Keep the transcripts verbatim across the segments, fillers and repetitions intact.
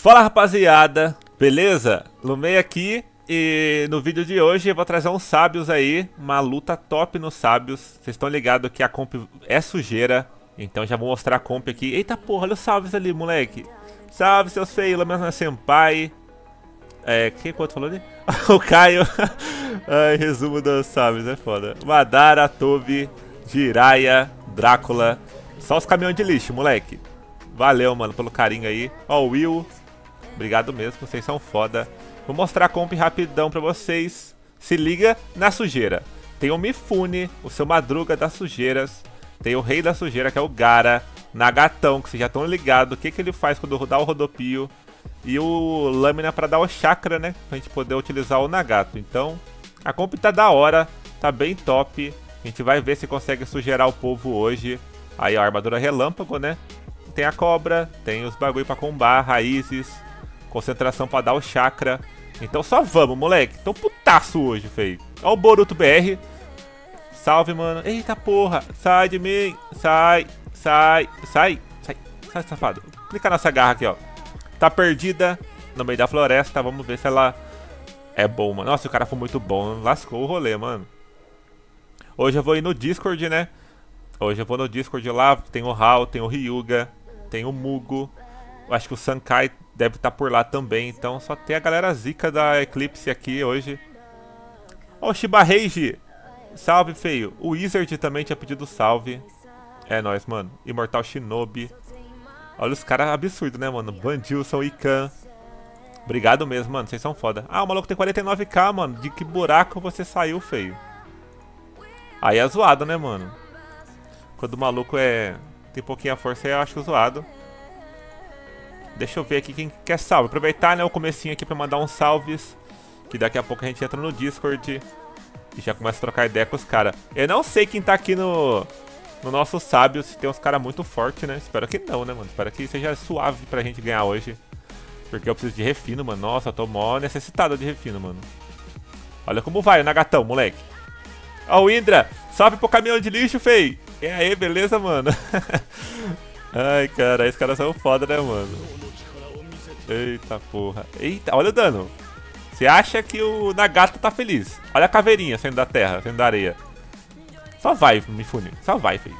Fala rapaziada, beleza? Lumei aqui e no vídeo de hoje eu vou trazer uns sábios aí, uma luta top nos sábios. Vocês estão ligados que a comp é sujeira, então já vou mostrar a comp aqui. Eita porra, olha os salves ali, moleque. Salve seus feios, Lamena Senpai. É, quem que o outro falou ali? O Caio. Ai, resumo dos sábios, é foda. Madara, Tobi, Jiraiya, Drácula. Só os caminhões de lixo, moleque. Valeu, mano, pelo carinho aí. Ó, o Will. Obrigado mesmo, vocês são foda. Vou mostrar a comp rapidão pra vocês. Se liga na sujeira. Tem o Mifune, o seu Madruga das sujeiras. Tem o Rei da Sujeira, que é o Gaara. Nagatão, que vocês já estão ligados. O que, que ele faz quando dá o rodopio. E o Lâmina pra dar o chakra, né? Pra gente poder utilizar o Nagato. Então, a comp tá da hora. Tá bem top. A gente vai ver se consegue sujeirar o povo hoje. Aí a armadura relâmpago, né? Tem a cobra, tem os bagulho pra combar, raízes, concentração pra dar o chakra. Então só vamos, moleque. Tô putaço hoje, feio. Ó o Boruto B R. Salve, mano. Eita porra. Sai de mim. Sai, sai, sai, sai, sai, safado. Clica nessa garra aqui, ó. Tá perdida no meio da floresta. Vamos ver se ela é boa, mano. Nossa, o cara foi muito bom. Lascou o rolê, mano. Hoje eu vou ir no Discord, né? Hoje eu vou no Discord lá. Tem o Hal, tem o Ryuga, tem o Mugo. Eu acho que o Sankai deve estar por lá também. Então só tem a galera zica da Eclipse aqui hoje. Ó o Shiba Rage. Salve, feio. O Wizard também tinha pedido salve. É nóis, mano. Imortal Shinobi. Olha os caras absurdos, né, mano? Vandilson, Ikan. Obrigado mesmo, mano. Vocês são foda. Ah, o maluco tem quarenta e nove k, mano. De que buraco você saiu, feio? Aí é zoado, né, mano? Quando o maluco é... tem pouquinha força, eu acho zoado. Deixa eu ver aqui quem quer salve. Aproveitar, né, o comecinho aqui pra mandar uns salves. Que daqui a pouco a gente entra no Discord e já começa a trocar ideia com os caras. Eu não sei quem tá aqui no... no nosso sábio, se tem uns caras muito fortes, né? Espero que não, né, mano? Espero que seja suave pra gente ganhar hoje. Porque eu preciso de refino, mano. Nossa, eu tô mó necessitado de refino, mano. Olha como vai o Nagatão, moleque. Ó o Indra. Salve pro caminhão de lixo, fei. E aí, beleza, mano? Ai, cara, esses caras são foda, né, mano? Eita porra. Eita, olha o dano. Você acha que o Nagato tá feliz? Olha a caveirinha saindo da terra, saindo da areia. Só vai, Mifune. Só vai, filho.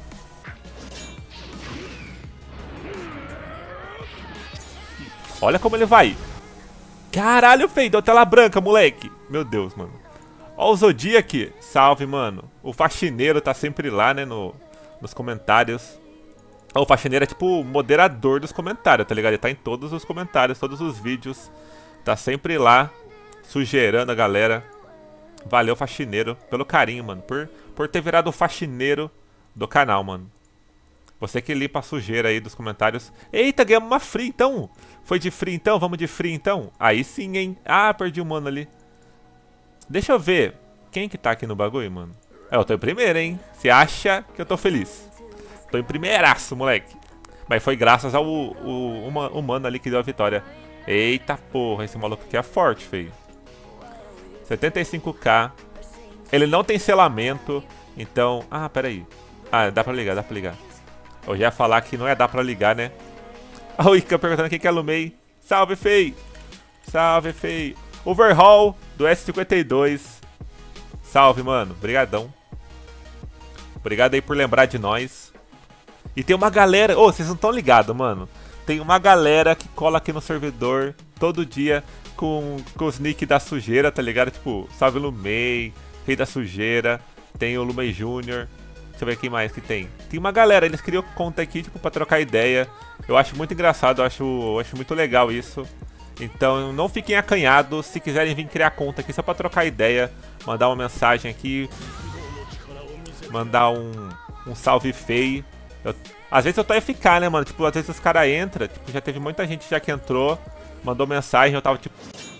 Olha como ele vai. Caralho, feio. Deu tela branca, moleque. Meu Deus, mano. Ó o Zodiac. Salve, mano. O faxineiro tá sempre lá, né, no, nos comentários. O faxineiro é tipo o moderador dos comentários, tá ligado? Ele tá em todos os comentários, todos os vídeos. Tá sempre lá, sujeirando a galera. Valeu, faxineiro, pelo carinho, mano. Por, por ter virado o faxineiro do canal, mano. Você que limpa a sujeira aí dos comentários. Eita, ganhamos uma free, então. Foi de free, então? Vamos de free, então? Aí sim, hein? Ah, perdi o mano ali. Deixa eu ver. Quem que tá aqui no bagulho, mano? É, eu tô em primeiro, hein? Você acha que eu tô feliz? Tô em primeiraço, moleque. Mas foi graças ao o, uma, o mano ali que deu a vitória. Eita porra, esse maluco aqui é forte, feio. setenta e cinco k. Ele não tem selamento. Então... Ah, pera aí. Ah, dá pra ligar, dá pra ligar. Eu já ia falar que não ia dar pra ligar, né? Olha o Ica perguntando quem que é Lumei. Salve, feio. Salve, feio. Overhaul do S cinquenta e dois. Salve, mano. Obrigadão. Obrigado aí por lembrar de nós. E tem uma galera... Ô, oh, vocês não estão ligados, mano. Tem uma galera que cola aqui no servidor todo dia com, com os nick da sujeira, tá ligado? Tipo, salve Lumei, Rei da Sujeira. Tem o Lumei Júnior. Deixa eu ver quem mais que tem. Tem uma galera, eles criam conta aqui, tipo, pra trocar ideia. Eu acho muito engraçado, eu acho, eu acho muito legal isso. Então, não fiquem acanhados. Se quiserem vir criar conta aqui só pra trocar ideia, mandar uma mensagem aqui, mandar um, um salve feio. Eu, às vezes eu tô F K, né, mano? Tipo, às vezes os caras entram. Tipo, já teve muita gente já que entrou, mandou mensagem, eu tava tipo...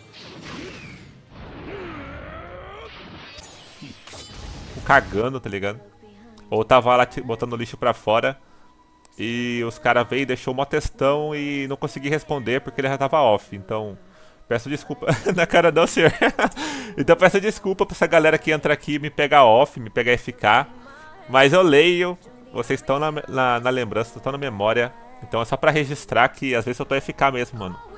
cagando, tá ligado? Ou tava lá botando lixo pra fora e os caras veio e deixou um textão e não consegui responder porque ele já tava off. Então, peço desculpa. Na cara não, senhor. Então peço desculpa pra essa galera que entra aqui e me pega off, me pega F K. Mas eu leio, vocês estão na, na, na lembrança, estão na memória. Então é só pra registrar que às vezes eu tô F K mesmo, mano.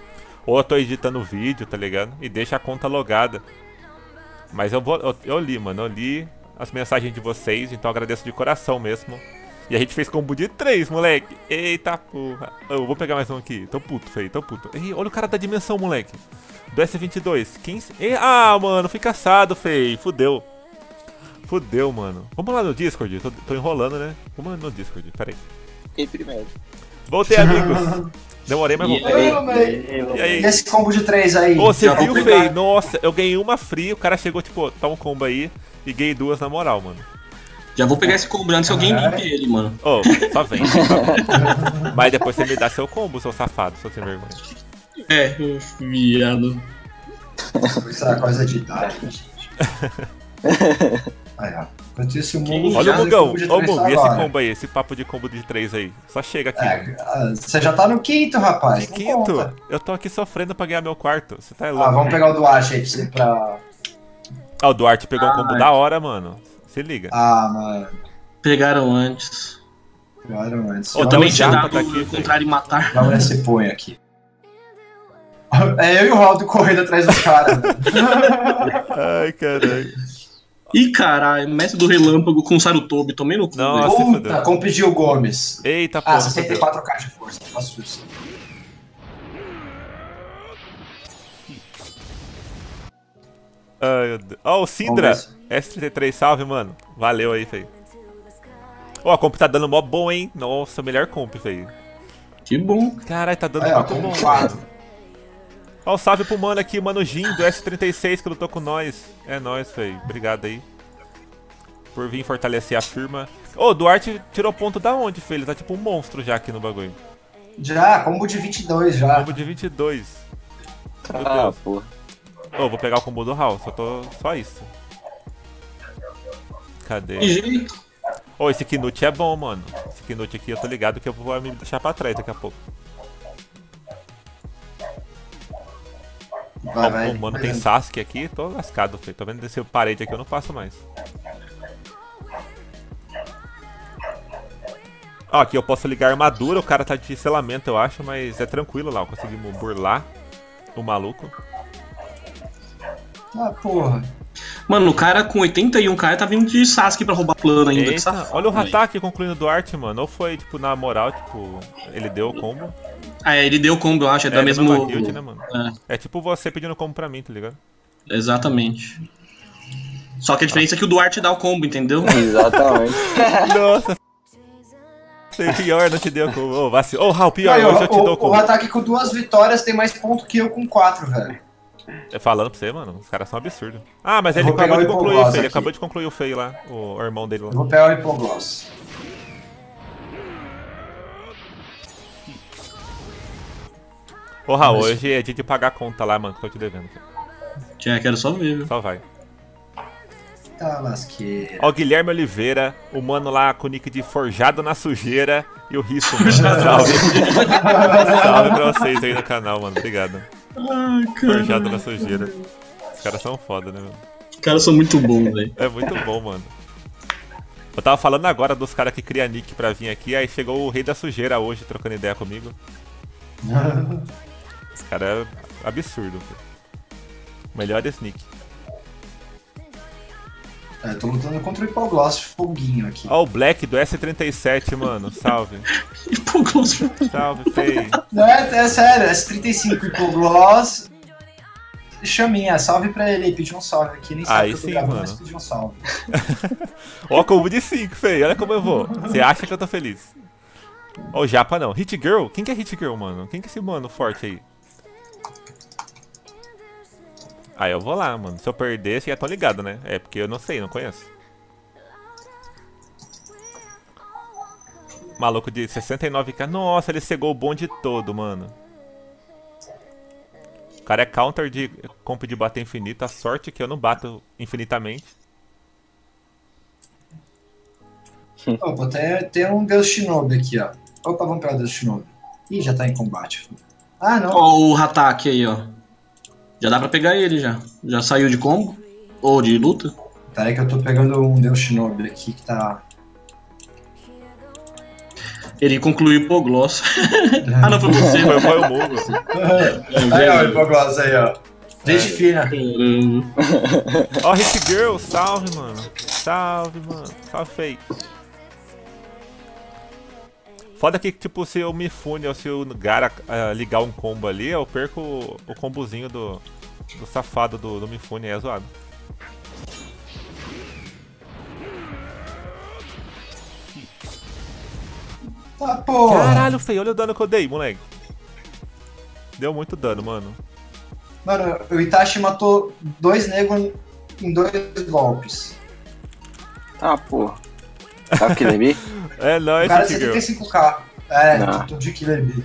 Ou eu tô editando o vídeo, tá ligado? E deixa a conta logada. Mas eu, vou, eu, eu li, mano. Eu li as mensagens de vocês, então eu agradeço de coração mesmo. E a gente fez combo de três, moleque. Eita porra. Eu vou pegar mais um aqui. Tô puto, feio, tô puto. Ei, olha o cara da dimensão, moleque. Do S vinte e dois. quinze. Ei, ah, mano, fui caçado, feio. Fudeu. Fudeu, mano. Vamos lá no Discord. Tô, tô enrolando, né? Vamos lá no Discord, pera aí. Fiquei primeiro. Voltei, amigos. Demorei, mas voltei. E aí? E aí? E esse combo de três aí? Ô, você Já viu, vou feio? pegar. Nossa, eu ganhei uma free. O cara chegou, tipo, tá um combo aí. E ganhei duas na moral, mano. Já vou pegar esse combo antes que alguém Caralho. limpe ele, mano. Ô, só vem. Só vem. Mas depois você me dá seu combo, seu safado, seu sem vergonha. É, viado. Isso é coisa de idade, gente. Aí, ó. Enquanto isso, o Mugo Olha o faz Mugão, combo de ô três Mugo, e esse agora. combo aí, esse papo de combo de três aí. Só chega aqui. É, ah, você já tá no quinto, rapaz. De não quinto, conta. eu tô aqui sofrendo pra ganhar meu quarto. Você tá louco? Ah, vamos pegar o Duarte aí pra você pra. Ah, o Duarte pegou um combo Ah, da hora, mano. Se liga. Ah, mano. Pegaram antes. Pegaram antes. Eu Ô, também o tinha Japa dado tá aqui, o contrário de matar. Vamos nesse punho aqui. É eu e o Raul correndo atrás dos caras. velho. Ai, caralho. Ih, caralho, mestre do relâmpago com Sarutobi, tomei no cu. Nossa. velho. se fudeu. Puta, como pediu o Gomes. Eita, porra. Ah, sessenta e quatro K de força. Faço isso. Ai, meu Deus. Ó, o Sindra. Vamos S trinta e três, salve, mano. Valeu aí, feio. Ó, a comp tá dando mó bom, hein? Nossa, melhor comp, feio. Que bom. Caralho, tá dando Aí, ó, muito bom. combo quatro. Ó, salve pro mano aqui, mano Jim, do S trinta e seis, que lutou com nós. É nóis, feio. Obrigado aí. Por vir fortalecer a firma. Ô, o Duarte tirou ponto da onde, feio? Ele tá tipo um monstro já aqui no bagulho. Já, combo de vinte e dois já. Combo de vinte e dois. Meu Ah, Deus. porra. Ô, vou pegar o combo do Hal, só tô. Só isso. Cadê? Que jeito. Ô, esse Knut é bom, mano. Esse Knut aqui eu tô ligado que eu vou me deixar pra trás daqui a pouco. Vai, Ó, vai. o mano vai tem dando. Sasuke aqui, tô lascado, feio. Tô vendo desse parede aqui, eu não passo mais. Ó, aqui eu posso ligar armadura, o cara tá de selamento, eu acho, mas é tranquilo lá, conseguimos burlar o maluco. Ah, porra. Mano, o cara com oitenta e um K tá vindo de Sasuke pra roubar plano ainda. que Eita, safado, olha o velho. Hatake concluindo do Arte, mano. Ou foi, tipo, na moral, tipo, ele deu o combo. Ah, é, ele deu combo, eu acho, é, É, da da mesma mesma guild, né, mano? É, É tipo você pedindo combo pra mim, tá ligado? exatamente. Só que a diferença é que o Duarte dá o combo, entendeu? Exatamente. Nossa. Sei pior, não te deu combo. Ô, vacilo. Ô, Raul, pior, Aí, hoje ó, eu te dou o, o combo. ataque com duas vitórias tem mais ponto que eu com quatro, velho. É, falando pra você, mano, os caras são absurdos. Ah, mas Eu ele vou pegar acabou de o concluir o Hipogloss feio, ele aqui. acabou de concluir o feio lá, o, o irmão dele lá. Eu vou pegar o Hipogloss. Ô, Raul, Mas- hoje é dia de pagar a conta lá, mano, que eu tô te devendo. Já quero só ver, viu? Só vai. Tá, lasqueira. Ó, o Guilherme Oliveira, o mano lá com o nick de Forjado na Sujeira e o Risso, mano. Salve. Salve pra vocês aí no canal, mano. Obrigado. Ai, cara. Forjado na Sujeira. Os caras são foda, né, mano? Os caras são muito bons, velho. É muito bom, mano. Eu tava falando agora dos caras que criam nick pra vir aqui, aí chegou o Rei da Sujeira hoje trocando ideia comigo. Esse cara é absurdo. Pô. Melhores nick. É, tô lutando contra o Hipogloss de foguinho aqui. Ó, o Black do S trinta e sete, mano. Salve. Hipogloss. Salve, Fei. Não, é, é sério, S trinta e cinco Hipogloss. Chaminha, salve pra ele aí, pediu um salve aqui, nem sabe Aí que eu tô sim, gravando, mano. mas pediu um salve. Ó, combo de cinco, Fei. Olha como eu vou. Você acha que eu tô feliz? Ó, o Japa não. Hit Girl? Quem que é Hit Girl, mano? Quem que é esse mano forte aí? Aí eu vou lá, mano. Se eu perder, vocês já estão ligados, né? É porque eu não sei, não conheço. Maluco de sessenta e nove K. Nossa, ele cegou o bonde todo, mano. O cara é counter de comp de bater infinito. A sorte que eu não bato infinitamente. Opa, tem, tem um Deus Shinobi aqui, ó. Opa, vamos pegar o Deus Shinobi. Ih, já tá em combate. Ah, não. Ó, o Hatake aí, ó. Já dá pra pegar ele já. Já saiu de combo? Ou de luta? Peraí que eu tô pegando um Deus Shinobi aqui que tá... Ele concluiu o hipogloss. Ah, não, foi você. Foi, foi o Mugo. Aí, ó, o hipogloss aí, ó. Gente fina. Caramba. Ó, Hit Girl, salve, mano. Salve, mano. Salve, fake. Foda que, tipo, se eu me fune ou se o Gara uh, ligar um combo ali, eu perco o, o combozinho do, do safado do, do Mifune, é zoado. Tá, porra. Caralho, feio, olha o dano que eu dei, moleque. Deu muito dano, mano. Mano, o Itachi matou dois negros em dois golpes. Ah, porra. Sabe o que lembrei? É O nóis, cara é Hit Girl. setenta e cinco K. É, Não. tudo de Killer Bee.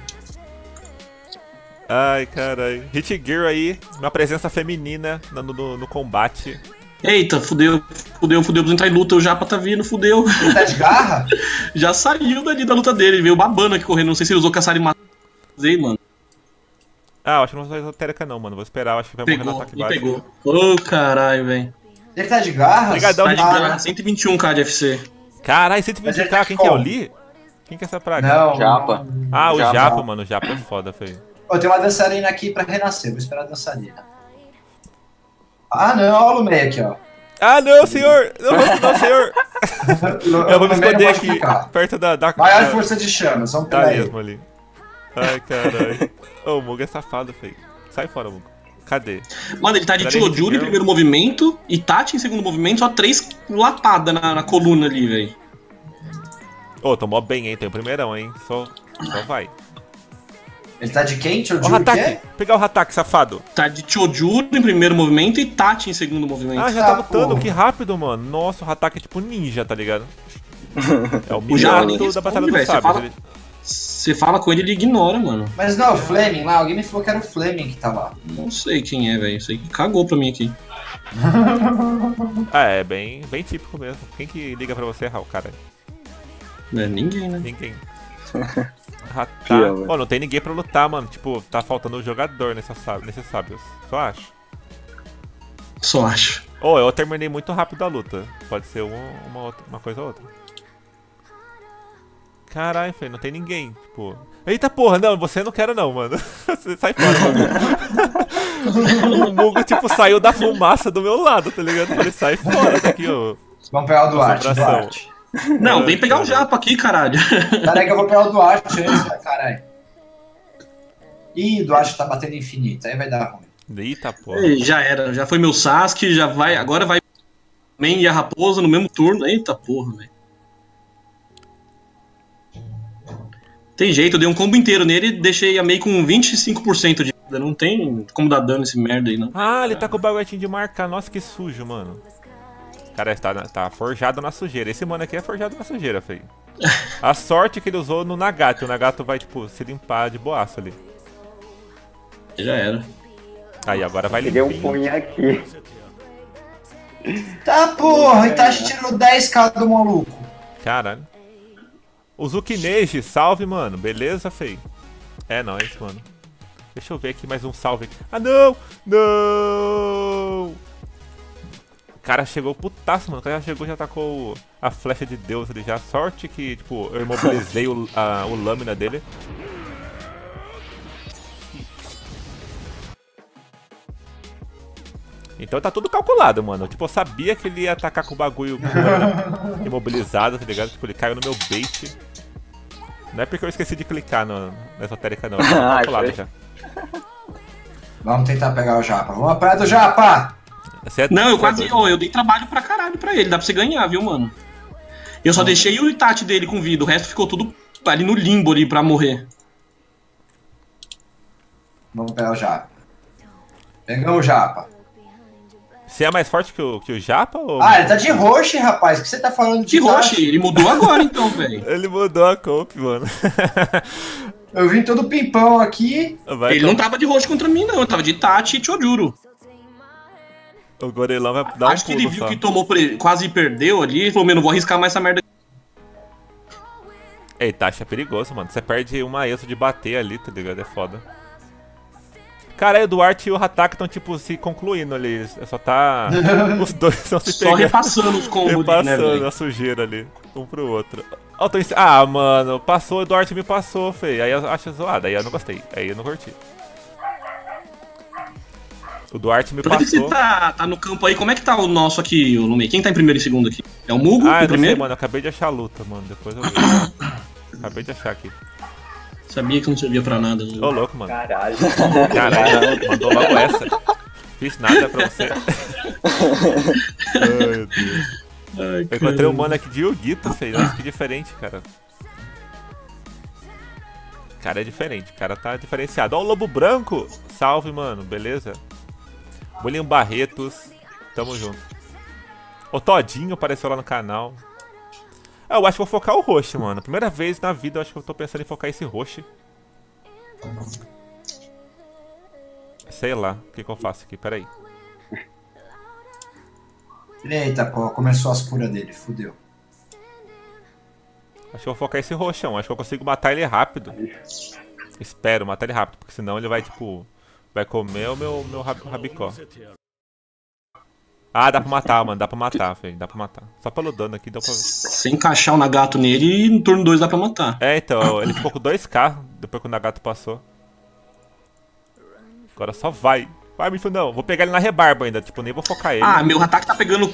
Ai, caralho. Hit Girl aí, uma presença feminina no, no, no combate. Eita, fudeu, fudeu, fudeu, preciso entrar em luta, o Japa tá vindo, fudeu. Ele tá de garra? Já saiu dali da luta dele, veio babando aqui correndo, não sei se ele usou caçar e matar, mano. Ah, eu acho que não vai esotérica não, mano. Vou esperar, eu acho que vai morrer no Pegou, ataque me baixo. pegou. Ô, caralho, velho. Ele tá de garra? Obrigadão, Tá de Ah, garra, cento e vinte e um K de F C. Caralho, cento e vinte Mas ele K, tá quem que é o como? Lee? Quem que é essa praga? Não. Japa. Ah, o Japa. Japa, mano. O Japa é foda, feio. Ó, tem uma dançarina aqui pra renascer, vou esperar a dançarina. Ah, não, olha o Lumei aqui, ó. Ah, não, senhor! Não, não, senhor! Eu vou me Lumei não esconder pode aqui, ficar. perto da... da Maior da- força de chamas, vamos Tá pegar ele. mesmo ali. Ai, caralho. Ô, o Mugo é safado, feio. Sai fora, Mugo. Cadê? Mano, ele tá de Peraí, Chojuro em Girl. primeiro movimento e Tati em segundo movimento, só três lapadas na, na coluna ali, velho. Ô, tomou bem, hein? Tem o primeirão, hein? Só, só vai. Ele tá de quem? Deixa eu Ó, o dizer o Hatake! quê? Pegar o Hatake, safado. Tá de Chojuro em primeiro movimento e Tati em segundo movimento. Ah, já Ah, tá lutando, porra. que rápido, mano. Nossa, o Hatake é tipo ninja, tá ligado? É o O Japa Minato nem da Batalha responde, dos velho. Você Sábios. fala, Ele- você fala com ele, ele ignora, mano. Mas não, o Fleming lá, alguém me falou que era o Fleming que tá lá. Não sei quem é, velho. Sei que cagou pra mim aqui. Ah, é bem, bem típico mesmo. Quem que liga pra você, Raul, cara? Não é ninguém, né? Ninguém. Ah, tá. Pior, velho. Pô, não tem ninguém pra lutar, mano. Tipo, tá faltando um jogador nessa sá- nesses sábios. Só acho. Só acho. Ô, eu terminei muito rápido a luta. Pode ser uma, uma, outra- uma coisa ou outra. Caralho, feio, não tem ninguém. Tipo. Eita porra, não, você não quero não, mano. Você sai fora, mano. O Mugo, tipo, saiu da fumaça do meu lado, tá ligado? Eu falei, sai fora daqui, ô. Vamos pegar o Duarte, Concentração. Duarte. Não, vem pegar o Japa aqui, caralho. Peraí que eu vou pegar o Duarte antes, né, caralho. Ih, o Duarte tá batendo infinito, aí vai dar ruim. Eita porra. Ei, já era, já foi meu Sasuke, já vai. Agora vai Man e a Raposa no mesmo turno. Eita porra, velho. Tem jeito, eu dei um combo inteiro nele e deixei a Mei com vinte e cinco por cento de vida. Não tem como dar dano esse merda aí, não. Ah, ele tá com o baguetinho de marcar. Nossa, que sujo, mano. Cara, tá, tá forjado na sujeira. Esse mano aqui é forjado na sujeira, feio. A sorte que ele usou no Nagato. O Nagato vai, tipo, se limpar de boaço ali. Já era. Aí, agora vai Peguei um limpinho. punho aqui. Tá, porra, o Itachi tirou dez K do maluco. Caralho. O Zukineji, salve, mano. Beleza, feio? É nóis, mano. Deixa eu ver aqui mais um salve. Ah, não! Não! O cara chegou putaço, mano. O cara já chegou, já tacou a flecha de Deus ali já. Sorte que, tipo, eu imobilizei o, a, o lâmina dele. Então tá tudo calculado, mano. Tipo, eu sabia que ele ia atacar com o bagulho com- imobilizado, tá ligado? Tipo, ele caiu no meu bait. Não é porque eu esqueci de clicar no, na esotérica, não. Tá Ah, calculado foi. já. Vamos tentar pegar o Japa. Vamos atrás do Japa! Você é- Não, eu você é quase. doido. Ó, eu dei trabalho pra caralho pra ele. Dá pra você ganhar, viu, mano? Eu só deixei o Itachi dele com vida. O resto ficou tudo ali no limbo ali pra morrer. Vamos pegar o Japa. Pegamos o Japa. Você é mais forte que o, que o Japa? Ou... Ah, ele tá de roxo, rapaz. O que você tá falando de De roxo, Itachi? ele mudou agora então, velho. Ele mudou a comp, mano. Eu vim todo pimpão aqui. Vai Ele não tava de roxo contra mim, não. Eu tava de Itachi e Chojuro. O gorilão vai dar Acho um que pulo ele viu só. que tomou, pre- quase perdeu ali. Ele falou, meu, não vou arriscar mais essa merda. Ei, Tachi é perigoso, mano. Você perde uma ESO de bater ali, tá ligado? É foda. Cara, aí o Duarte e o Hatake estão, tipo, se concluindo ali. Eles- Só tá... Os dois estão se Só pegando. repassando os combos ali, né, Repassando velho? a sujeira ali, um pro outro. Ó, tô em... Ah, mano, passou, o Duarte me passou, feio. Aí eu acho zoado, aí eu não gostei. Aí eu não curti. O Duarte me Por que passou. você tá, tá no campo aí? Como é que tá o nosso aqui, o Lumei? Quem tá em primeiro e segundo aqui? É o Mugo Ah, em eu não primeiro? sei, mano. Eu acabei de achar a luta, mano. Depois eu vi. Acabei de achar aqui. Sabia que não servia pra nada. Né? Ô, louco, mano. Caralho. Caralho, mandou logo essa. Fiz nada pra você. Ai, meu Deus. Ai, Eu encontrei um mano aqui de Yugito, feio. Nossa, que diferente, cara. O cara é diferente, o cara tá diferenciado. Ó, o Lobo Branco. Salve, mano. Beleza? Bolinho Barretos. Tamo junto. O Todinho apareceu lá no canal. Ah, eu acho que vou focar o Roche, mano. Primeira vez na vida eu acho que eu tô pensando em focar esse Roche. Sei lá, o que, que eu faço aqui, peraí. Eita, pô, começou as curas dele, fudeu. Acho que eu vou focar esse roxão, acho que eu consigo matar ele rápido. Espero matar ele rápido, porque senão ele vai, tipo... Vai comer o meu, meu rab rabicó. Ah, dá pra matar, mano, dá pra matar, velho, dá pra matar. Só pelo dano aqui dá pra... Se encaixar o Nagato nele, no turno dois dá pra matar. É, então, ele ficou com dois K depois que o Nagato passou. Agora só vai. Vai, Mifu, não. Vou pegar ele na rebarba ainda, tipo, nem vou focar ele. Ah, meu ataque tá pegando...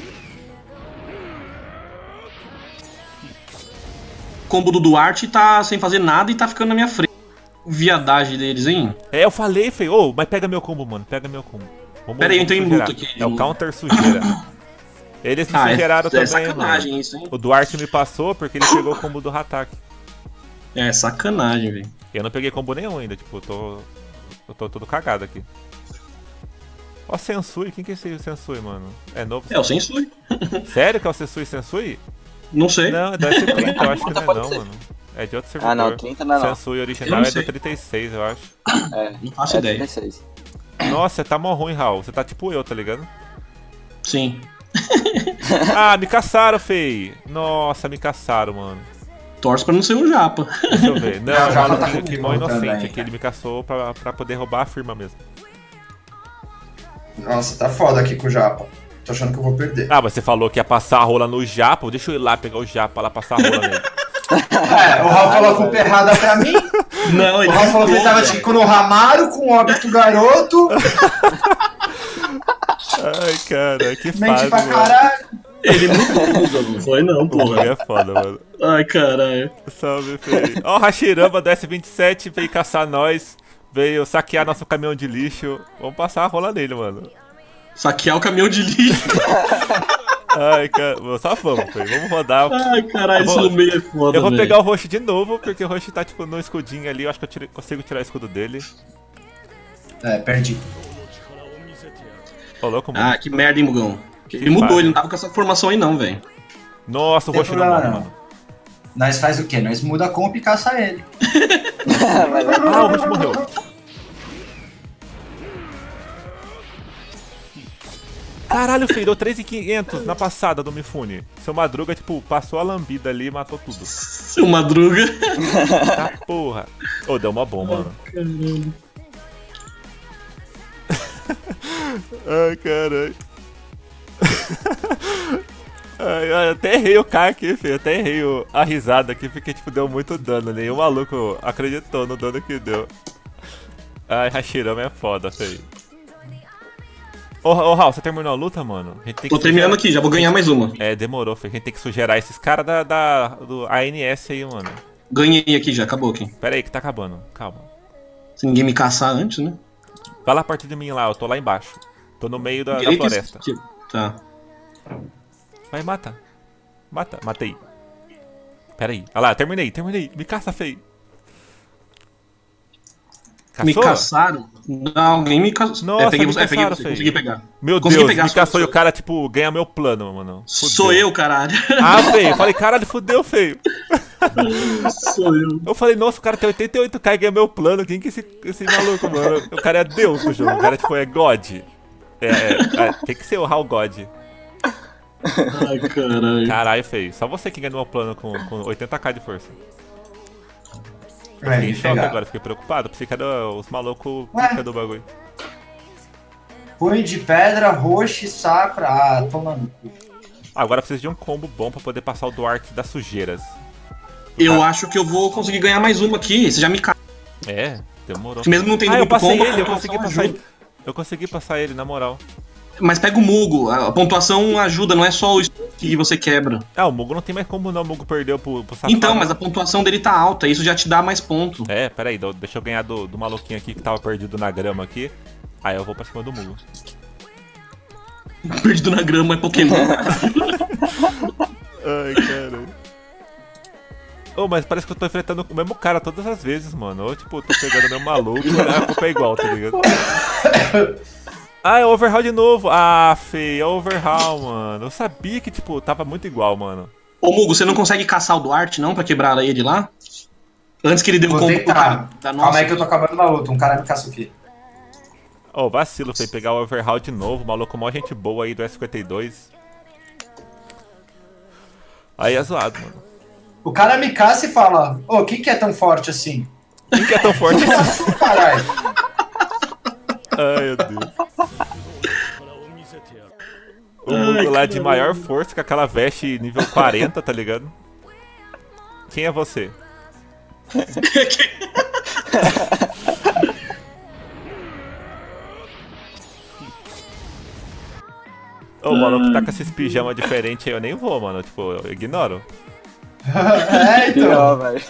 Combo do Duarte tá sem fazer nada e tá ficando na minha frente. Viadagem deles, hein? É, eu falei, feio. Ô, mas pega meu combo, mano, pega meu combo. Vamos, Pera aí, eu vamos tô em sujeirar. luta aqui. É o counter sujeira. Eles me Ah, sujeiraram é, também, é sacanagem mano. isso, hein? O Duarte me passou porque ele pegou o combo do Hatak. É sacanagem, velho. Eu não peguei combo nenhum ainda, tipo, eu tô... Eu tô todo cagado aqui. Ó, Sensui, quem que é esse Sensui, mano? É novo? É o Sensui. Sério que é o Sensui Sensui? Não sei. Não, é do S trinta, eu acho que não é não, mano. É de outro servidor. Ah, não, trinta não é não. Sensui Eu original não é sei. do trinta e seis, eu acho. É, Não faço é ideia. trinta e seis. Nossa, você tá mó ruim, Raul. Você tá tipo eu, tá ligado? Sim. Ah, me caçaram, fei. Nossa, me caçaram, mano. Torce pra não ser um japa. Deixa eu ver. Não, Não, o já maluco tá aqui comigo mó inocente também. aqui. Ele me caçou pra, pra poder roubar a firma mesmo. Nossa, tá foda aqui com o Japa. Tô achando que eu vou perder. Ah, mas você falou que ia passar a rola no Japa. Deixa eu ir lá pegar o Japa lá, passar a rola nele. É, o Raul falou a culpa errada pra mim. Não, O Raul falou que ele tava tipo no Ramaro com o óbito garoto. Ai, cara, que Mente fase, pra mano. caralho. Ele mudou, não foi não, O bug porra. é foda, mano. Ai, caralho. Salve, Fei. Ó, o Hashirama do S vinte e sete veio caçar nós. Veio saquear nosso caminhão de lixo. Vamos passar a rola nele, mano. Saquear o caminhão de lixo. Ai, cara. Só vamos, Fei. Vamos rodar. Ai, caralho, Eu esse vou- no meio é foda, Eu vou velho. pegar o Roche de novo, porque o Roche tá, tipo, no escudinho ali. Eu acho que eu tire- consigo tirar o escudo dele. É, perdi. Ô, louco, mano. Ah, que merda, hein, Mugão. Ele Que mudou, fase. ele não tava com essa formação aí não, velho. Nossa, o Tem Roche não problema, morre, não. mano. Nós faz o quê? Nós muda a comp e caça ele. Mas é- Ah, o Roche morreu. Caralho, Fei, deu três mil e quinhentos na passada do Mifune. Seu Madruga, tipo, passou a lambida ali e matou tudo. Seu Madruga. Tá porra. Ô, deu uma bomba, mano. Caralho. Ai, caralho. Ai, ai, eu até errei o K aqui, filho. Eu até errei o- a risada aqui, porque, tipo, deu muito dano ali. E o maluco acreditou no dano que deu. Ai, Hashirama é foda, feio. Ô, ô, Raul, você terminou a luta, mano? A gente tem que Tô terminando sugerar- aqui, já vou ganhar mais uma. É, demorou, feio. A gente tem que sugerir esses caras da, da, do A N S aí, mano. Ganhei aqui já, acabou aqui. Pera aí que tá acabando. Calma. Se ninguém me caçar antes, né? Vai lá perto de mim lá, eu tô lá embaixo. Tô no meio da, da Direita e floresta. esquerda. Tá. Vai, mata. Mata. Matei. Pera aí. Olha lá, terminei, terminei. Me caça, feio. Caçou? Me caçaram? Não, alguém me caçou. Nossa, é, peguei, me você, é, peguei caçaram, você, feio. consegui pegar. Meu Consegui Deus, pegar, me sou- caçou e sou- o cara, tipo, ganha meu plano, mano. Fudeu. Sou eu, caralho. Ah, feio. Eu falei, caralho, fudeu, feio. Sou eu. Eu falei, nossa, o cara tem oitenta e oito K e ganha meu plano. Quem que é esse, esse maluco, mano? O cara é Deus do jogo. O cara, tipo, é God. É, é, é, tem que ser o Hal God. Ai, caralho. Caralho, feio. Só você que ganha meu plano com, com oitenta K de força. Vai, Fiquei em me choque pegar. agora, fiquei preocupado. Pensei que era os malucos Ué? pica do bagulho. Punho de pedra, roxo e sacra. Ah, toma no cu. Agora preciso de um combo bom pra poder passar o Duarte das sujeiras. Eu acho que eu vou conseguir ganhar mais uma aqui. Você já me cai. É, demorou. Mesmo não tendo ah, eu muito passei combo, ele, eu a consegui pontuação passar ajuda. ele. Eu consegui passar ele, na moral. Mas pega o Mugo, a pontuação ajuda, não é só o que você quebra. Ah, o Mugo não tem mais combo não, o Mugo perdeu pro, pro safado. Então, mas a pontuação dele tá alta, isso já te dá mais ponto. É, peraí, do- deixa eu ganhar do, do maluquinho aqui que tava perdido na grama aqui. Aí eu vou pra cima do Mugo. Perdido na grama é Pokémon. Ai, caralho. Ô, mas parece que eu tô enfrentando o mesmo cara todas as vezes, mano. Ou tipo, eu tô pegando o mesmo maluco, a culpa é igual, tá ligado? Ah, é overhaul de novo. Ah, feio, é overhaul, mano. Eu sabia que, tipo, tava muito igual, mano. Ô Mugo, você não consegue caçar o Duarte não, pra quebrar ele lá? Antes que ele dê um Vou combo pro tentar. cara da Calma nossa. aí que eu tô acabando uma luta. Um cara me caça aqui. Ô, vacilo, feio, pegar o overhaul de novo. Maluco, mó gente boa aí do S cinquenta e dois. Aí é zoado, mano. O cara me caça e fala, ô, quem que é tão forte assim? Quem que é tão forte assim? Caralho. Ai, meu Deus. O Mugo lá de maior força com aquela veste nível quarenta, tá ligado? Quem é você? Ô, o maluco tá com esses pijamas diferentes aí, eu nem vou, mano. Tipo, eu ignoro. É, então. Pior, velho.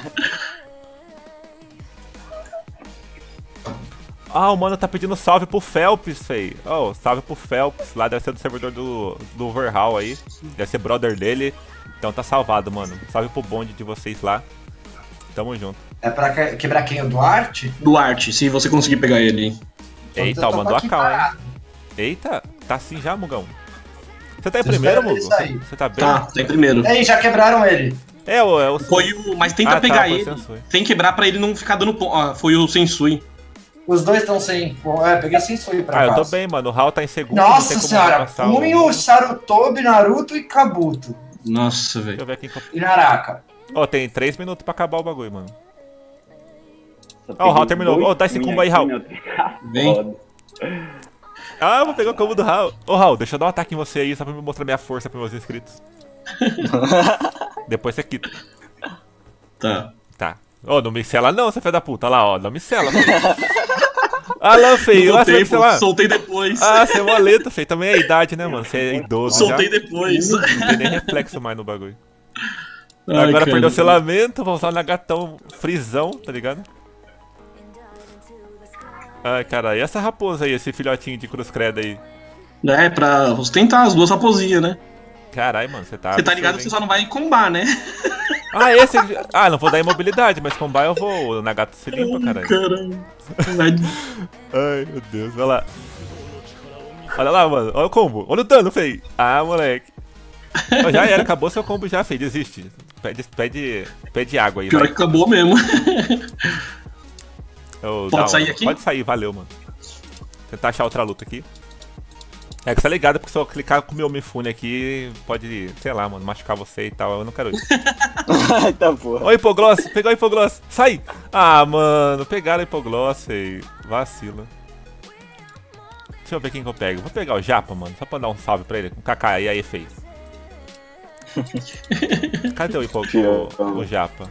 Ah, o mano tá pedindo salve pro Phelps, fei. Oh, salve pro Phelps. Lá deve ser do servidor do, do Overhaul aí. Deve ser brother dele. Então tá salvado, mano. Salve pro bonde de vocês lá. Tamo junto. É pra que- quebrar quem? O Duarte? Duarte, se você conseguir pegar ele. Eita, eu ó, tô mandou a aqui cal, hein? parado. Eita, tá assim já, Mugão? Você tá em Eu primeiro, espero Mugo? ele sair. Você tá bem? Tá, tá em primeiro. Ei, já quebraram ele. É, o... É o... Foi o. Mas tenta Ah, tá, pegar foi o ele. Sensui. Sem quebrar pra ele não ficar dando ponto. Ah, foi o Sensui. Os dois estão sem. Bom, é, peguei sem sonho pra Ah, eu casa. tô bem, mano. O Hal tá em segundo. não tem Nossa como senhora, passar Punho, o... Sarutobi, Naruto e Kabuto. Nossa, Deixa eu velho. ver quem... que eu- E Naraka. Ó, tem três minutos pra acabar o bagulho, mano. Ó, o Hal terminou. Ó, dá esse combo aí, Hal. Vem. Ah, eu vou pegar o combo do Hal. Ô, Hal, deixa eu dar um ataque em você aí, só pra me mostrar minha força pros meus inscritos. Depois você quita. Tá. Tá. Ô, não me sela não, você filho da puta. Olha lá, ó, não me sela, feio. Ah, lá, feio. Lá, você vai me Soltei, selar. soltei depois. Ah, você é moleta, feio. Também é a idade, né, mano? Você é idoso soltei já. depois. Não tem nem reflexo mais no bagulho. Ai, Agora cara. perdeu o selamento, vou usar o Nagatão frisão, tá ligado? Ai, caralho. E essa raposa aí, esse filhotinho de cruz credo aí? É, pra sustentar as duas raposinhas, né? Caralho, mano, você tá... Você tá ligado que você só não vai combar, né? Ah, esse... Ah, não vou dar imobilidade, mas combar eu vou. O Nagato se limpa, caralho. Caramba. Ai, meu Deus, olha lá. Olha lá, mano. Olha o combo. Olha o dano, feio. Ah, moleque. Ó, já era, acabou seu combo já, feio. Desiste. Pede, pede, pede água aí, Pior vai. que acabou mesmo. Eu- Pode dá sair uma- aqui? Pode sair, valeu, mano. Tentar achar outra luta aqui. É que você tá ligado, porque se eu clicar com o meu Mifune aqui, pode, sei lá, mano, machucar você e tal. Eu não quero isso. Eita porra. Ó, o hipogloss, pegou o hipogloss. Sai! Ah, mano, pegaram o hipogloss, feio. Vacila. Deixa eu ver quem que eu pego. Vou pegar o Japa, mano, só pra dar um salve pra ele. Um Kaká, e aí, feio. Cadê o, hipo... o, o Japa?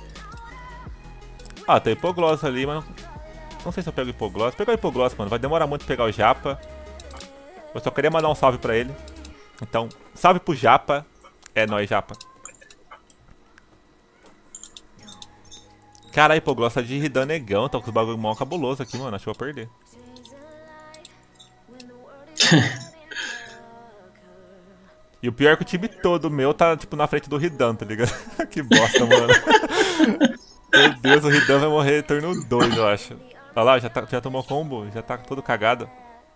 Ah, tem hipogloss ali, mas não... não sei se eu pego o hipogloss. Pegar o hipogloss, mano, vai demorar muito pegar o Japa. Eu só queria mandar um salve pra ele. Então, salve pro Japa. É nóis, Japa. Caralho, hipogloss tá de Ridan negão. Tá com os bagulho mó cabuloso aqui, mano. Acho que eu vou perder. E o pior é que o time todo meu tá, tipo, na frente do Ridan, tá ligado? Que bosta, mano. Meu Deus, o Ridan vai morrer turno dois, eu acho. Olha lá, já, tá, já tomou combo, já tá todo cagado.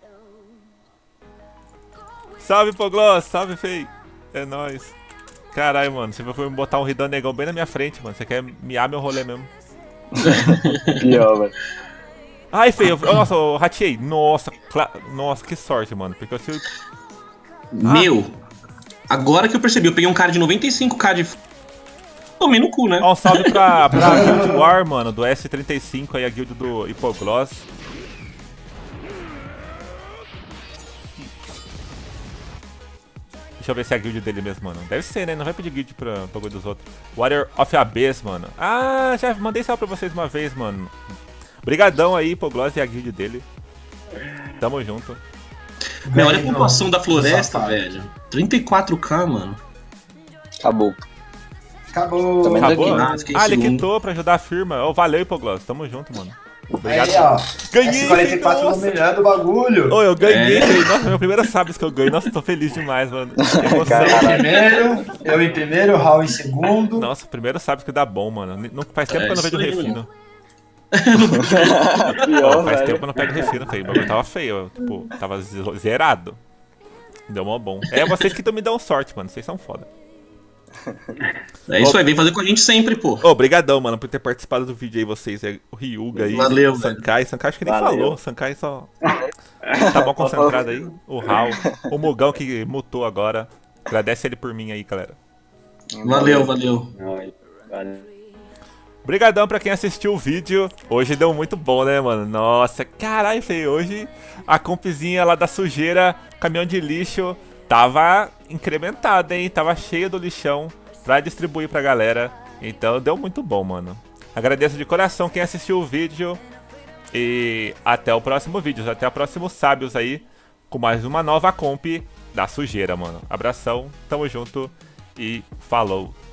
Salve, Hipogloss, salve, fei. É nóis. Caralho, mano, você foi me botar um Ridan negão bem na minha frente, mano. Você quer miar meu rolê mesmo. Pior, velho. Ai, feio, eu, nossa, eu rateei. Nossa, cla... nossa, que sorte, mano. Porque eu se... Meu, agora que eu percebi, eu peguei um cara de noventa e cinco k de... Tomei no cu, né? Ó, um salve pra, pra Guild War, mano, do S trinta e cinco aí, a guild do Hipogloss. Deixa eu ver se é a guild dele mesmo, mano. Deve ser, né? Não vai pedir guild pra bagulho dos outros. Warrior of Abyss, mano. Ah, já mandei salve pra vocês uma vez, mano. Obrigadão aí, Hipogloss e a guild dele. Tamo junto. Meu, olha a pontuação da floresta, velho. trinta e quatro k, mano. Acabou. Acabou. Também Acabou? Ah, fiquei em Ah, ele segundo. quitou pra ajudar a firma. Oh, valeu, Hipogloss. Tamo junto, mano. Obrigado. Aí, ó. Ganhei, S quarenta e quatro nossa. dominando o bagulho. Ô, eu ganhei. É. Nossa, meu primeiro Sabios que eu ganhei. Nossa, tô feliz demais, mano. Que emoção. Eu Caralho. em primeiro, eu em primeiro, Raul em segundo. Nossa, primeiro Sabios que dá bom, mano. Não, faz tempo É, que eu não vejo isso aí, refino. Pior, Pô, faz velho. tempo que eu não pego refino, feio. O bagulho tava feio. Eu, tipo, tava z- zerado. Deu mó bom. É vocês que tão me dão sorte, mano. Vocês são foda. É isso aí, vem fazer com a gente sempre, pô. Ô, obrigadão, mano, por ter participado do vídeo aí, vocês. É o Ryuga aí. Valeu, o Sankai. Sankai acho que nem Valeu. falou. Sankai só. Tá bom concentrado aí. O Raul. O Mugão que mutou agora. Agradece ele por mim aí, galera. Valeu, valeu. Valeu. Obrigadão pra quem assistiu o vídeo. Hoje deu muito bom, né, mano? Nossa, caralho, feio. Hoje a compzinha lá da sujeira, caminhão de lixo, tava incrementada, hein? Tava cheia do lixão pra distribuir pra galera. Então deu muito bom, mano. Agradeço de coração quem assistiu o vídeo. E até o próximo vídeo. Até o próximo Sábios aí. Com mais uma nova comp da sujeira, mano. Abração, tamo junto e falou.